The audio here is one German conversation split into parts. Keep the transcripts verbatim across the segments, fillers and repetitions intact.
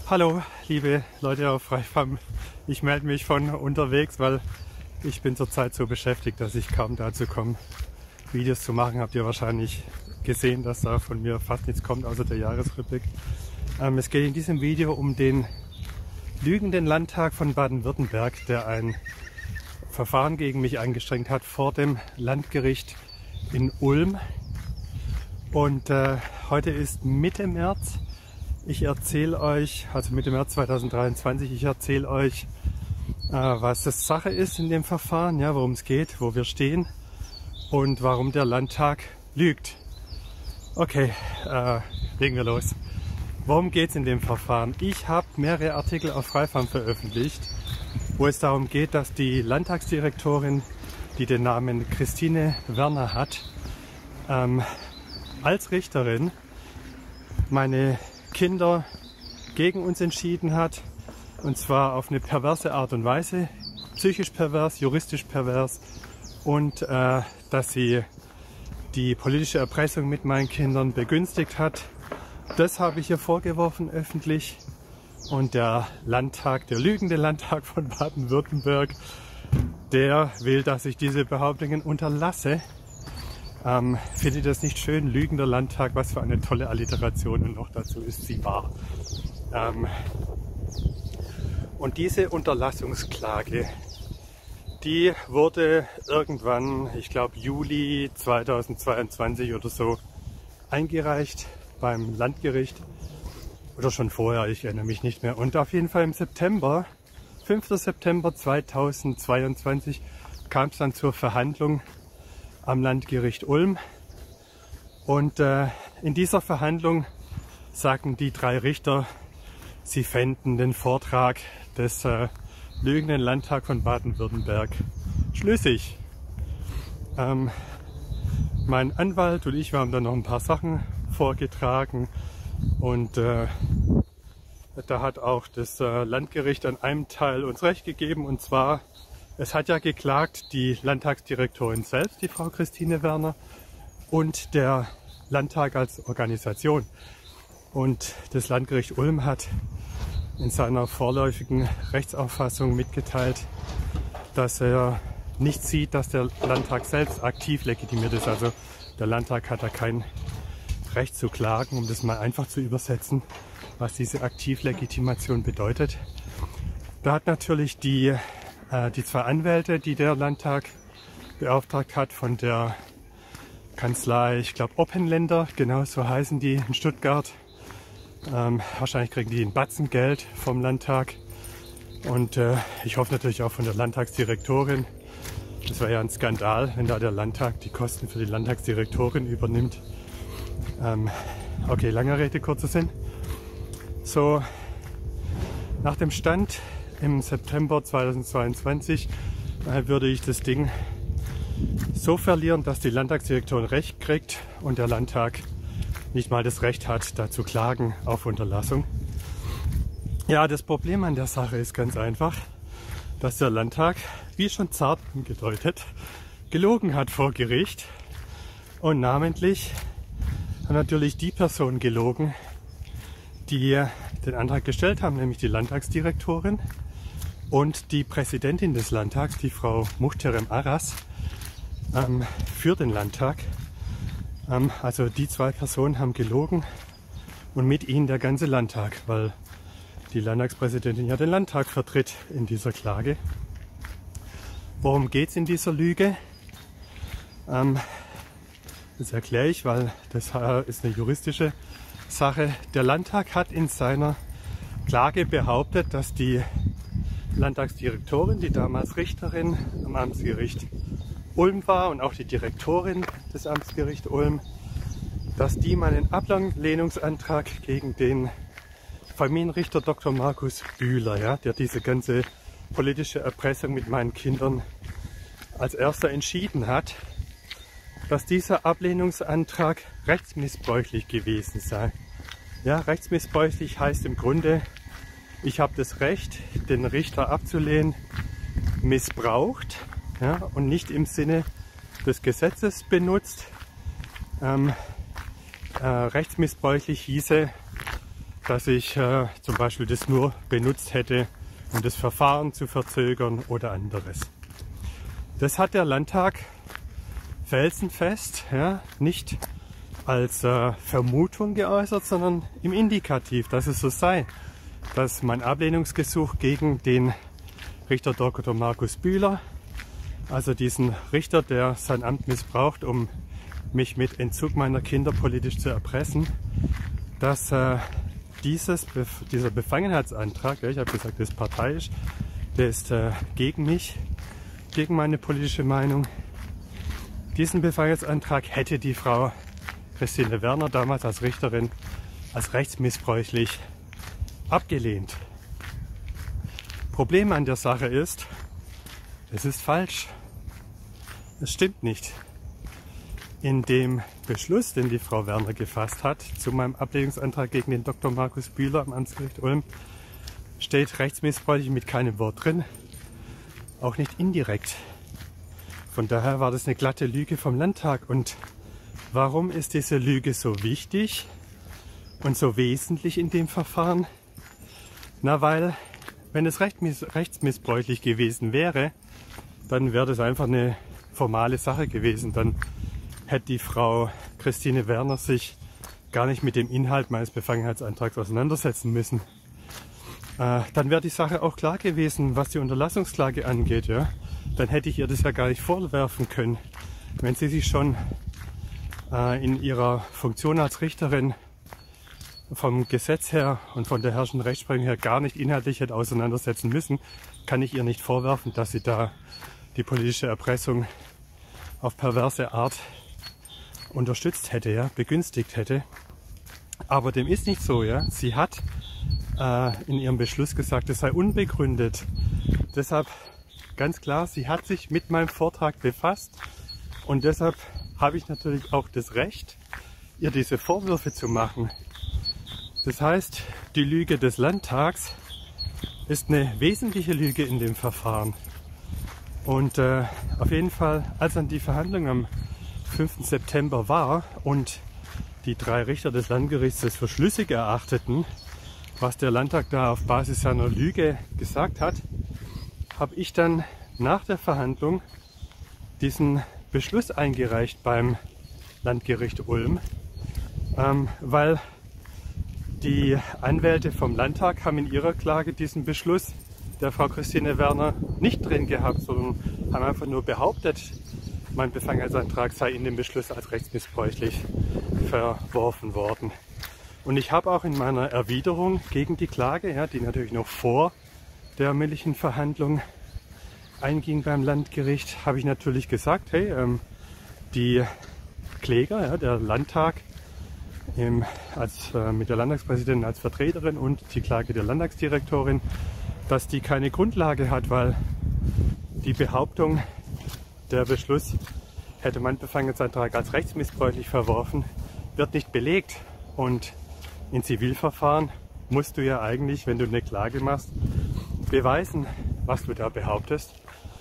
Hallo, liebe Leute auf Freifam. Ich melde mich von unterwegs, weil ich bin zurzeit so beschäftigt, dass ich kaum dazu komme, Videos zu machen. Habt ihr wahrscheinlich gesehen, dass da von mir fast nichts kommt, außer der Jahresrückblick. Ähm, es geht in diesem Video um den Lügenden Landtag von Baden-Württemberg, der ein Verfahren gegen mich angestrengt hat vor dem Landgericht in Ulm. Und äh, heute ist Mitte März. Ich erzähle euch, also Mitte März zweitausenddreiundzwanzig, ich erzähle euch, äh, was das Sache ist in dem Verfahren, ja, worum es geht, wo wir stehen und warum der Landtag lügt. Okay, äh, legen wir los. Worum geht es in dem Verfahren? Ich habe mehrere Artikel auf Freifam veröffentlicht, wo es darum geht, dass die Landtagsdirektorin, die den Namen Christine Werner hat, ähm, als Richterin meine Kinder gegen uns entschieden hat, und zwar auf eine perverse Art und Weise, psychisch pervers, juristisch pervers, und äh, dass sie die politische Erpressung mit meinen Kindern begünstigt hat. Das habe ich ihr vorgeworfen öffentlich, und der Landtag, der lügende Landtag von Baden-Württemberg, der will, dass ich diese Behauptungen unterlasse. Ähm, findet das nicht schön? Lügender Landtag, was für eine tolle Alliteration, und noch dazu ist sie wahr. Ähm, und diese Unterlassungsklage, die wurde irgendwann, ich glaube Juli zweitausendzweiundzwanzig oder so, eingereicht beim Landgericht. Oder schon vorher, ich erinnere mich nicht mehr. Und auf jeden Fall im September, fünften September zweitausendzweiundzwanzig, kam es dann zur Verhandlung am Landgericht Ulm, und äh, in dieser Verhandlung sagten die drei Richter, sie fänden den Vortrag des äh, lügenden Landtags von Baden-Württemberg schlüssig. Ähm, mein Anwalt und ich, wir haben dann noch ein paar Sachen vorgetragen, und äh, da hat auch das äh, Landgericht an einem Teil uns recht gegeben, und zwar: Es hat ja geklagt die Landtagsdirektorin selbst, die Frau Christine Werner, und der Landtag als Organisation. Und das Landgericht Ulm hat in seiner vorläufigen Rechtsauffassung mitgeteilt, dass er nicht sieht, dass der Landtag selbst aktiv legitimiert ist. Also der Landtag hat da kein Recht zu klagen, um das mal einfach zu übersetzen, was diese Aktivlegitimation bedeutet. Da hat natürlich die Die zwei Anwälte, die der Landtag beauftragt hat von der Kanzlei, ich glaube Oppenländer, genau so heißen die, in Stuttgart. Ähm, wahrscheinlich kriegen die einen Batzen Geld vom Landtag, und äh, ich hoffe natürlich auch von der Landtagsdirektorin. Das wäre ja ein Skandal, wenn da der Landtag die Kosten für die Landtagsdirektorin übernimmt. Ähm, okay, lange Rede, kurzer Sinn. So, nach dem Stand im September zweitausendzweiundzwanzig äh, würde ich das Ding so verlieren, dass die Landtagsdirektorin Recht kriegt und der Landtag nicht mal das Recht hat, da zu klagen auf Unterlassung. Ja, das Problem an der Sache ist ganz einfach, dass der Landtag, wie schon zart angedeutet, gelogen hat vor Gericht, und namentlich hat natürlich die Person gelogen, die den Antrag gestellt haben, nämlich die Landtagsdirektorin und die Präsidentin des Landtags, die Frau Muhterem Aras, ähm, für den Landtag. Ähm, also die zwei Personen haben gelogen, und mit ihnen der ganze Landtag, weil die Landtagspräsidentin ja den Landtag vertritt in dieser Klage. Worum geht es in dieser Lüge? Ähm, das erkläre ich, weil das äh, ist eine juristische Sache. Der Landtag hat in seiner Klage behauptet, dass die Landtagsdirektorin, die damals Richterin am Amtsgericht Ulm war, und auch die Direktorin des Amtsgerichts Ulm, dass die meinen Ablehnungsantrag gegen den Familienrichter Doktor Markus Bühler, ja, der diese ganze politische Erpressung mit meinen Kindern als erster entschieden hat, dass dieser Ablehnungsantrag rechtsmissbräuchlich gewesen sei. Ja, rechtsmissbräuchlich heißt im Grunde, ich habe das Recht, den Richter abzulehnen, missbraucht, ja, und nicht im Sinne des Gesetzes benutzt. Ähm, äh, rechtsmissbräuchlich hieße, dass ich äh, zum Beispiel das nur benutzt hätte, um das Verfahren zu verzögern oder anderes. Das hat der Landtag felsenfest, ja, nicht als äh, Vermutung geäußert, sondern im Indikativ, dass es so sei, dass mein Ablehnungsgesuch gegen den Richter Doktor Markus Bühler, also diesen Richter, der sein Amt missbraucht, um mich mit Entzug meiner Kinder politisch zu erpressen, dass äh, dieses, dieser Befangenheitsantrag, ja, ich habe gesagt, das ist parteiisch, der ist äh, gegen mich, gegen meine politische Meinung. Diesen Befangenheitsantrag hätte die Frau Christine Werner damals als Richterin als rechtsmissbräuchlich abgelehnt. Problem an der Sache ist, es ist falsch. Es stimmt nicht. In dem Beschluss, den die Frau Werner gefasst hat zu meinem Ablehnungsantrag gegen den Doktor Markus Bühler am Amtsgericht Ulm, steht rechtsmissbräuchlich mit keinem Wort drin, auch nicht indirekt. Von daher war das eine glatte Lüge vom Landtag. Und warum ist diese Lüge so wichtig und so wesentlich in dem Verfahren? Na, weil, wenn es rechtsmissbräuchlich gewesen wäre, dann wäre das einfach eine formale Sache gewesen. Dann hätte die Frau Christine Werner sich gar nicht mit dem Inhalt meines Befangenheitsantrags auseinandersetzen müssen. Äh, dann wäre die Sache auch klar gewesen, was die Unterlassungsklage angeht. Ja? Dann hätte ich ihr das ja gar nicht vorwerfen können. Wenn sie sich schon äh, in ihrer Funktion als Richterin vom Gesetz her und von der herrschenden Rechtsprechung her gar nicht inhaltlich hätte auseinandersetzen müssen, kann ich ihr nicht vorwerfen, dass sie da die politische Erpressung auf perverse Art unterstützt hätte, ja, begünstigt hätte. Aber dem ist nicht so, ja. Sie hat äh, in ihrem Beschluss gesagt, es sei unbegründet. Deshalb ganz klar, sie hat sich mit meinem Vortrag befasst und deshalb habe ich natürlich auch das Recht, ihr diese Vorwürfe zu machen. Das heißt, die Lüge des Landtags ist eine wesentliche Lüge in dem Verfahren. Und äh, auf jeden Fall, als dann die Verhandlung am fünften September war und die drei Richter des Landgerichts das für schlüssig erachteten, was der Landtag da auf Basis seiner Lüge gesagt hat, habe ich dann nach der Verhandlung diesen Beschluss eingereicht beim Landgericht Ulm, ähm, weil die Anwälte vom Landtag haben in ihrer Klage diesen Beschluss der Frau Christine Werner nicht drin gehabt, sondern haben einfach nur behauptet, mein Befangenheitsantrag sei in dem Beschluss als rechtsmissbräuchlich verworfen worden. Und ich habe auch in meiner Erwiderung gegen die Klage, ja, die natürlich noch vor der mündlichen Verhandlung einging beim Landgericht, habe ich natürlich gesagt, hey, ähm, die Kläger, ja, der Landtag im, als, äh, mit der Landtagspräsidentin als Vertreterin und die Klage der Landtagsdirektorin, dass die keine Grundlage hat, weil die Behauptung, der Beschluss hätte mein Befangenheitsantrag als rechtsmissbräuchlich verworfen, wird nicht belegt. Und in Zivilverfahren musst du ja eigentlich, wenn du eine Klage machst, beweisen, was du da behauptest.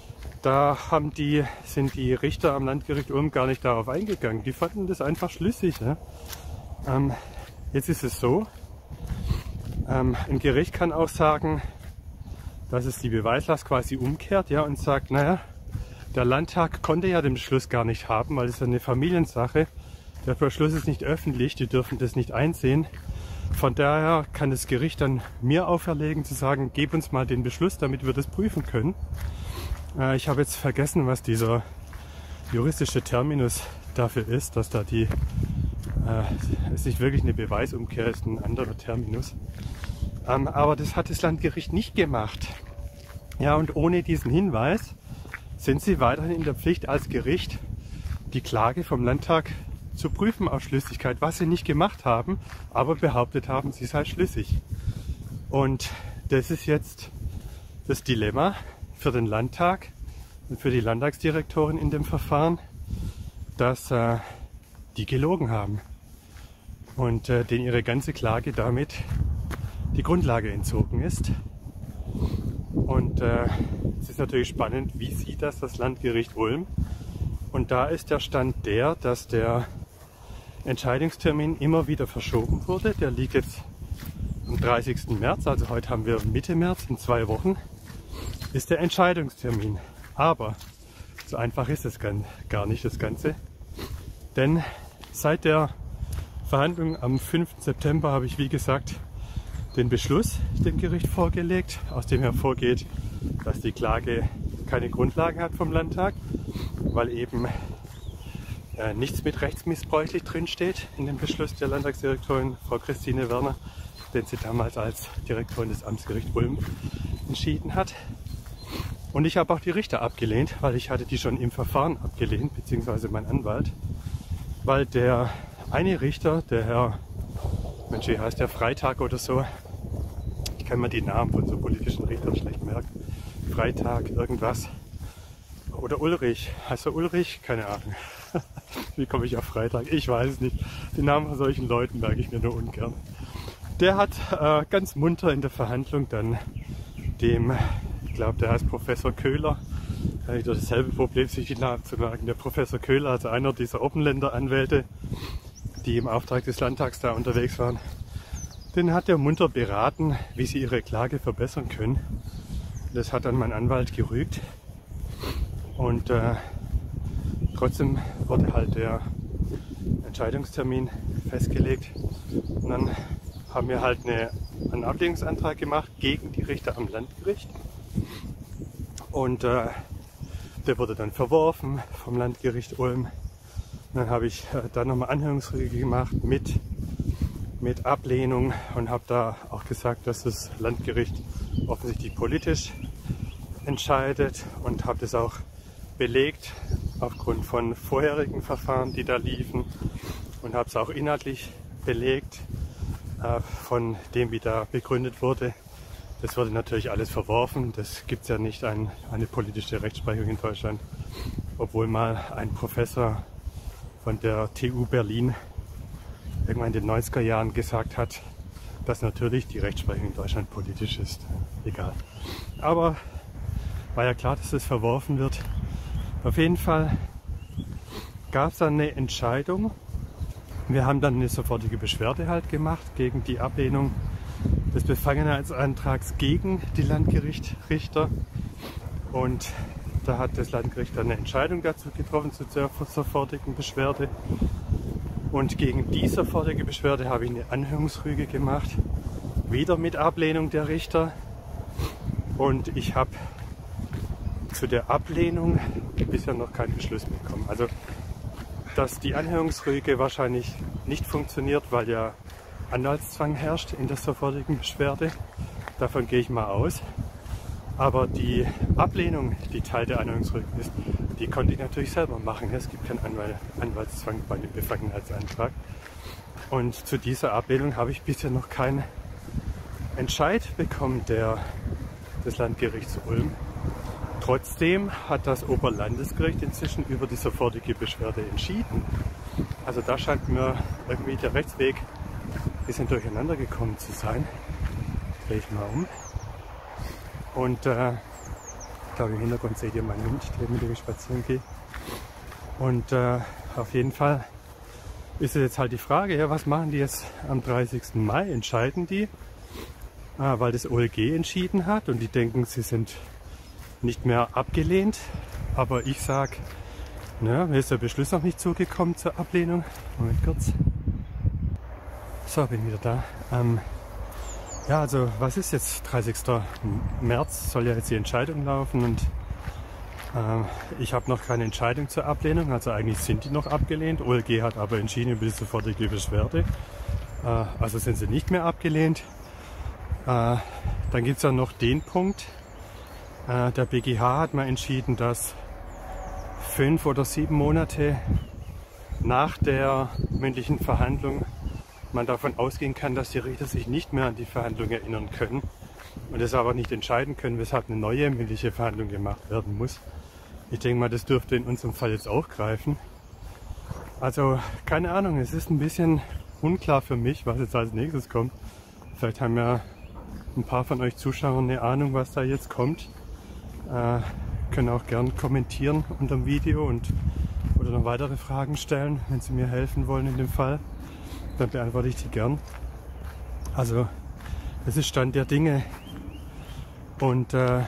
Da haben die, sind die Richter am Landgericht Ulm gar nicht darauf eingegangen. Die fanden das einfach schlüssig. Ne? Ähm, jetzt ist es so, ähm, ein Gericht kann auch sagen, dass es die Beweislast quasi umkehrt, ja, und sagt, naja, der Landtag konnte ja den Beschluss gar nicht haben, weil es ja eine Familiensache. Der Beschluss ist nicht öffentlich, die dürfen das nicht einsehen. Von daher kann das Gericht dann mir auferlegen zu sagen, gib uns mal den Beschluss, damit wir das prüfen können. Äh, ich habe jetzt vergessen, was dieser juristische Terminus dafür ist, dass da die, äh, es nicht wirklich eine Beweisumkehr ist, ein anderer Terminus. Ähm, aber das hat das Landgericht nicht gemacht. Ja, und ohne diesen Hinweis sind sie weiterhin in der Pflicht als Gericht, die Klage vom Landtag zu prüfen auf Schlüssigkeit, was sie nicht gemacht haben, aber behauptet haben, sie sei schlüssig. Und das ist jetzt das Dilemma für den Landtag und für die Landtagsdirektorin in dem Verfahren, dass äh, die gelogen haben und äh, denen ihre ganze Klage damit die Grundlage entzogen ist. Und äh, es ist natürlich spannend, wie sieht das das Landgericht Ulm? Und da ist der Stand der, dass der Entscheidungstermin immer wieder verschoben wurde. Der liegt jetzt am dreißigsten März, also heute haben wir Mitte März, in zwei Wochen, ist der Entscheidungstermin. Aber so einfach ist es gar nicht, das Ganze. Denn seit der Verhandlung am fünften September habe ich, wie gesagt, den Beschluss dem Gericht vorgelegt, aus dem hervorgeht, dass die Klage keine Grundlagen hat vom Landtag, weil eben äh, nichts mit rechtsmissbräuchlich drinsteht in dem Beschluss der Landtagsdirektorin Frau Christine Werner, den sie damals als Direktorin des Amtsgerichts Ulm entschieden hat. Und ich habe auch die Richter abgelehnt, weil ich hatte die schon im Verfahren abgelehnt, beziehungsweise mein Anwalt, weil der eine Richter, der Herr, Mensch, wie heißt der, Freitag oder so, ich kann mir die Namen von so politischen Richtern schlecht merken, Freitag, irgendwas, oder Ulrich, heißt er Ulrich? Keine Ahnung. Wie komme ich auf Freitag? Ich weiß es nicht. Die Namen von solchen Leuten merke ich mir nur ungern. Der hat äh, ganz munter in der Verhandlung dann dem, ich glaube, der heißt Professor Köhler, da habe ich dasselbe Problem, sich die Namen zu merken. Der Professor Köhler, also einer dieser Oberländer-Anwälte, die im Auftrag des Landtags da unterwegs waren, den hat er munter beraten, wie sie ihre Klage verbessern können. Das hat dann mein Anwalt gerügt und äh, trotzdem wurde halt der Entscheidungstermin festgelegt. Und dann haben wir halt eine, einen Ablehnungsantrag gemacht gegen die Richter am Landgericht. Und äh, der wurde dann verworfen vom Landgericht Ulm. Und dann habe ich äh, dann nochmal Anhörungsrüge gemacht mit, mit Ablehnung und habe da auch gesagt, dass das Landgericht offensichtlich politisch entscheidet und habe das auch belegt aufgrund von vorherigen Verfahren, die da liefen, und habe es auch inhaltlich belegt äh, von dem, wie da begründet wurde. Das wurde natürlich alles verworfen. Das gibt es ja nicht, ein, eine politische Rechtsprechung in Deutschland, obwohl mal ein Professor von der T U Berlin irgendwann in den neunziger Jahren gesagt hat, dass natürlich die Rechtsprechung in Deutschland politisch ist. Egal. Aber war ja klar, dass das verworfen wird. Auf jeden Fall gab es dann eine Entscheidung. Wir haben dann eine sofortige Beschwerde halt gemacht gegen die Ablehnung des Befangenheitsantrags gegen die Landgerichtsrichter. Und da hat das Landgericht dann eine Entscheidung dazu getroffen, zu der sofortigen Beschwerde. Und gegen die sofortige Beschwerde habe ich eine Anhörungsrüge gemacht, wieder mit Ablehnung der Richter. Und ich habe zu der Ablehnung bisher noch keinen Beschluss bekommen. Also, dass die Anhörungsrüge wahrscheinlich nicht funktioniert, weil ja Anwaltszwang herrscht in der sofortigen Beschwerde. Davon gehe ich mal aus. Aber die Ablehnung, die Teil der Anhörungsrüge ist, die konnte ich natürlich selber machen. Es gibt keinen Anwalt, Anwaltszwang bei dem Befangenheitsantrag. Und zu dieser Ablehnung habe ich bisher noch keinen Entscheid bekommen der, des Landgerichts Ulm. Trotzdem hat das Oberlandesgericht inzwischen über die sofortige Beschwerde entschieden. Also da scheint mir irgendwie der Rechtsweg ein bisschen durcheinander gekommen zu sein. Drehe ich mal um. Und äh, ich glaube, im Hintergrund seht ihr meinen Hund, mit dem ich spazieren gehe. Und äh, auf jeden Fall ist es jetzt halt die Frage, ja, was machen die jetzt am dreißigsten Mai? Entscheiden die, ah, weil das O L G entschieden hat und die denken, sie sind nicht mehr abgelehnt. Aber ich sage, ne, mir ist der Beschluss noch nicht zugekommen zur Ablehnung. Moment kurz. So, bin wieder da. Ähm, ja, also was ist jetzt? dreißigsten März soll ja jetzt die Entscheidung laufen und äh, ich habe noch keine Entscheidung zur Ablehnung. Also eigentlich sind die noch abgelehnt. O L G hat aber entschieden über die sofortige Beschwerde. Äh, also sind sie nicht mehr abgelehnt. Äh, dann gibt es ja noch den Punkt. Äh, der B G H hat mal entschieden, dass fünf oder sieben Monate nach der mündlichen Verhandlung man davon ausgehen kann, dass die Richter sich nicht mehr an die Verhandlung erinnern können und es aber nicht entscheiden können, weshalb eine neue mündliche Verhandlung gemacht werden muss. Ich denke mal, das dürfte in unserem Fall jetzt auch greifen. Also keine Ahnung, es ist ein bisschen unklar für mich, was jetzt als nächstes kommt. Vielleicht haben ja ein paar von euch Zuschauern eine Ahnung, was da jetzt kommt. Äh, können auch gern kommentieren unter dem Video und oder noch weitere Fragen stellen, wenn sie mir helfen wollen in dem Fall. Dann beantworte ich die gern. Also Das ist Stand der Dinge. Und äh,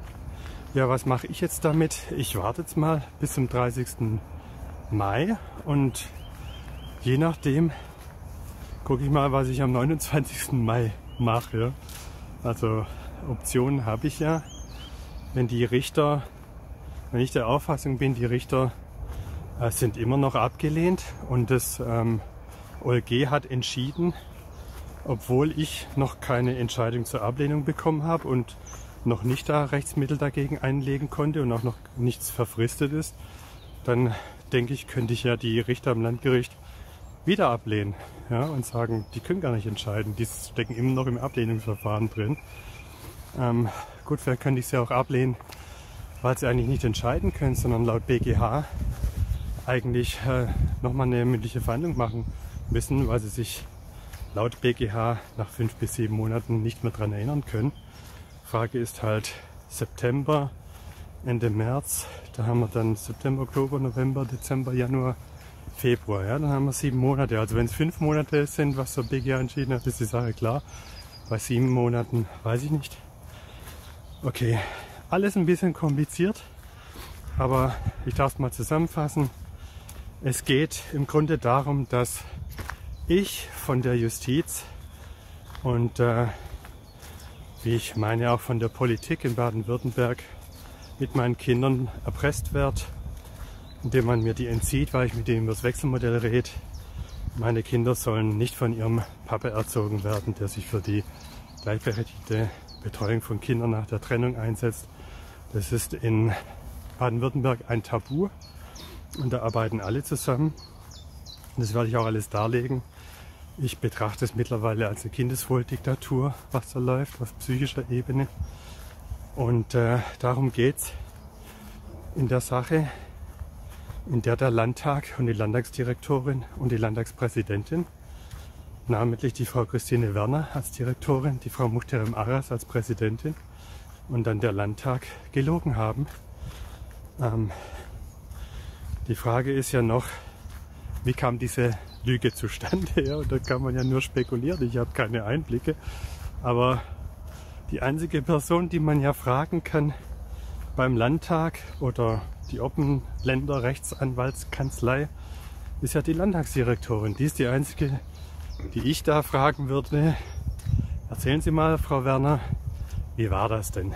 ja, was mache ich jetzt damit? Ich warte jetzt mal bis zum dreißigsten Mai und je nachdem gucke ich mal, was ich am neunundzwanzigsten Mai mache. Ja. Also Optionen habe ich ja. Wenn die Richter, wenn ich der Auffassung bin, die Richter äh, sind immer noch abgelehnt und das ähm, O L G hat entschieden, obwohl ich noch keine Entscheidung zur Ablehnung bekommen habe und noch nicht da Rechtsmittel dagegen einlegen konnte und auch noch nichts verfristet ist, dann denke ich, könnte ich ja die Richter am Landgericht wieder ablehnen, ja, und sagen, die können gar nicht entscheiden, die stecken immer noch im Ablehnungsverfahren drin. Ähm, gut, vielleicht könnte ich sie auch ablehnen, weil sie eigentlich nicht entscheiden können, sondern laut B G H eigentlich äh, nochmal eine mündliche Verhandlung machen müssen, weil sie sich laut B G H nach fünf bis sieben Monaten nicht mehr daran erinnern können. Frage ist halt September, Ende März, da haben wir dann September, Oktober, November, Dezember, Januar, Februar. Ja, dann haben wir sieben Monate. Also wenn es fünf Monate sind, was der B G H entschieden hat, ist die Sache klar. Bei sieben Monaten weiß ich nicht. Okay, alles ein bisschen kompliziert, aber ich darf es mal zusammenfassen. Es geht im Grunde darum, dass ich von der Justiz und äh, wie ich meine auch von der Politik in Baden-Württemberg mit meinen Kindern erpresst werde, indem man mir die entzieht, weil ich mit denen über das Wechselmodell rede. Meine Kinder sollen nicht von ihrem Papa erzogen werden, der sich für die gleichberechtigte Betreuung von Kindern nach der Trennung einsetzt. Das ist in Baden-Württemberg ein Tabu und da arbeiten alle zusammen. Das werde ich auch alles darlegen. Ich betrachte es mittlerweile als eine Kindeswohldiktatur, was da läuft, auf psychischer Ebene. Und äh, darum geht es in der Sache, in der der Landtag und die Landtagsdirektorin und die Landtagspräsidentin, namentlich die Frau Christine Werner als Direktorin, die Frau Muhterem Aras als Präsidentin und dann der Landtag gelogen haben. Ähm, die Frage ist ja noch, wie kam diese Lüge zustande? Ja, und da kann man ja nur spekulieren, ich habe keine Einblicke. Aber die einzige Person, die man ja fragen kann beim Landtag oder die Oberländer-Rechtsanwaltskanzlei, ist ja die Landtagsdirektorin. Die ist die einzige, die ich da fragen würde. Erzählen Sie mal, Frau Werner, wie war das denn?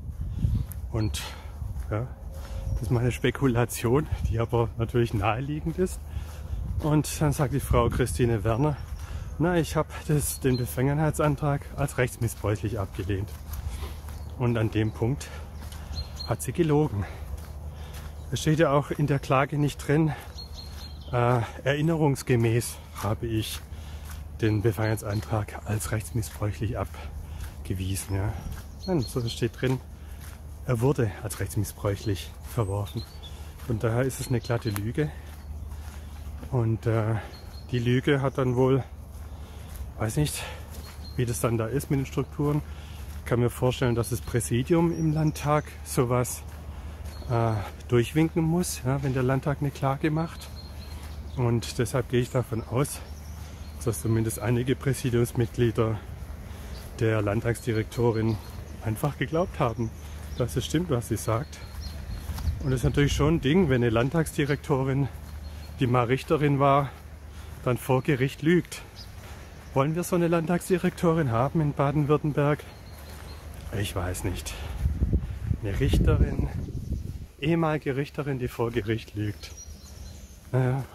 Und ja, das ist meine Spekulation, die aber natürlich naheliegend ist. Und dann sagt die Frau Christine Werner, na, ich habe den Befangenheitsantrag als rechtsmissbräuchlich abgelehnt. Und an dem Punkt hat sie gelogen. Es steht ja auch in der Klage nicht drin, äh, erinnerungsgemäß habe ich den Befangenheitsantrag als rechtsmissbräuchlich abgewiesen. Ja. Nein, so steht drin, er wurde als rechtsmissbräuchlich verworfen. Von daher ist es eine glatte Lüge. Und äh, die Lüge hat dann wohl, weiß nicht, wie das dann da ist mit den Strukturen. Ich kann mir vorstellen, dass das Präsidium im Landtag sowas äh, durchwinken muss, ja, wenn der Landtag eine Klage macht. Und deshalb gehe ich davon aus, dass zumindest einige Präsidiumsmitglieder der Landtagsdirektorin einfach geglaubt haben, dass es stimmt, was sie sagt. Und das ist natürlich schon ein Ding, wenn eine Landtagsdirektorin, die mal Richterin war, dann vor Gericht lügt. Wollen wir so eine Landtagsdirektorin haben in Baden-Württemberg? Ich weiß nicht. Eine Richterin, ehemalige Richterin, die vor Gericht lügt. Naja,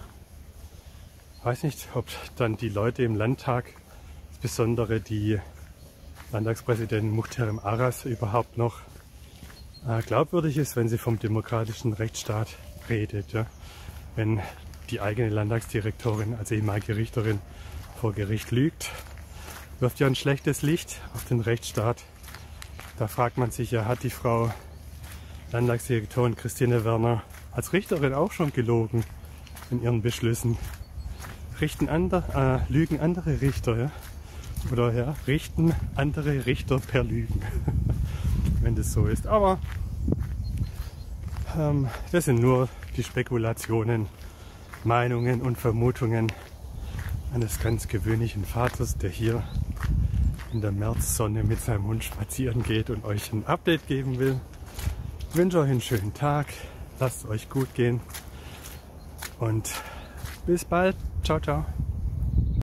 weiß nicht, ob dann die Leute im Landtag, insbesondere die Landtagspräsidentin Muhterem Aras, überhaupt noch äh, glaubwürdig ist, wenn sie vom demokratischen Rechtsstaat redet. Ja? Wenn die eigene Landtagsdirektorin als ehemalige Richterin vor Gericht lügt, wirft ja ein schlechtes Licht auf den Rechtsstaat. Da fragt man sich ja, hat die Frau Landtagsdirektorin Christine Werner als Richterin auch schon gelogen in ihren Beschlüssen? Richten andere, äh, lügen andere Richter, ja? Oder ja, richten andere Richter per Lügen, wenn das so ist. Aber ähm, das sind nur die Spekulationen, Meinungen und Vermutungen eines ganz gewöhnlichen Vaters, der hier in der Märzsonne mit seinem Hund spazieren geht und euch ein Update geben will. Ich wünsche euch einen schönen Tag, lasst es euch gut gehen und bis bald. Ciao, ciao.